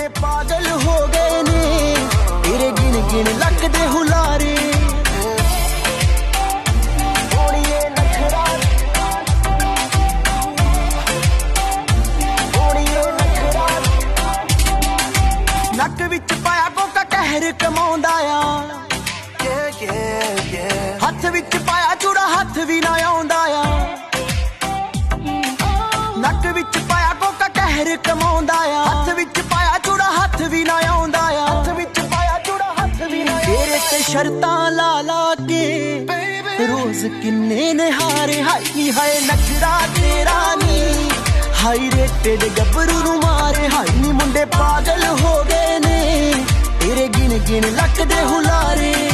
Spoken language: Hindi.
पागल हो गए ने तेरे गिन गिन लक दे हुलारे नक विच पाया कोका कहर कमाउंदा आ हथ विच पाया चूड़ा हथ भी ना आउंदा आ नक विच पाया कोका कहर कमाउंदा आ हथ विच पाया चूड़ा हथ भी ना आउंदा आ हथ विच पाया चूड़ा हथ भी ना तेरे ते शर्तां ला ला के रोज किन्ने निहारे हाय हाय नखरा तेरा नी हाई रेटेड गबरू नू मारे हाई नी मुंडे पागल हो गए ने तेरे गिन गिन लक दे हुलारे